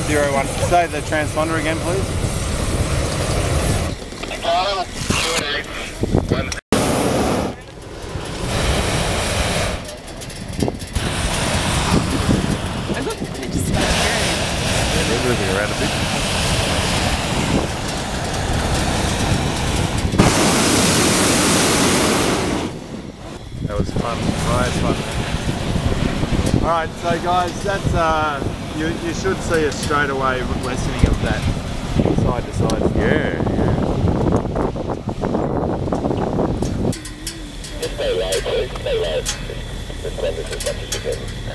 01. Say the transponder again, please. They're moving around a bit. That was fun, right? Fun. Alright, so guys, that's you should see us straight away lessening of that side to side. Yeah. Just stay low, please. Stay low. Respond this as much as you can.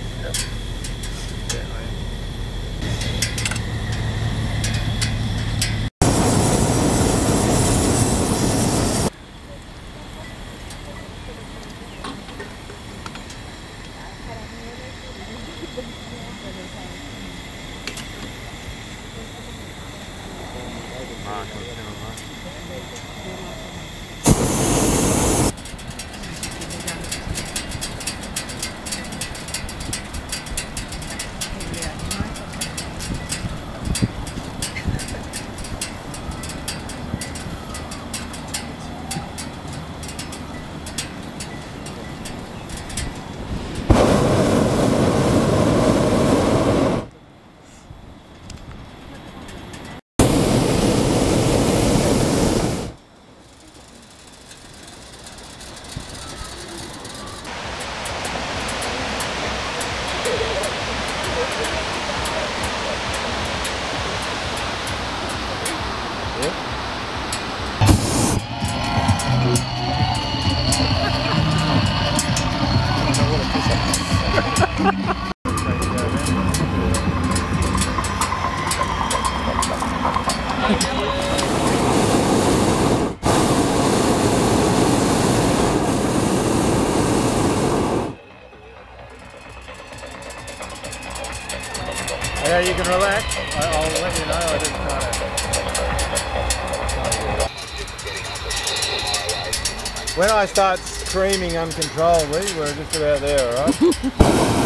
Yeah, you can relax. I'll let you know. I didn't try to. When I start screaming uncontrollably, we're just about there, alright?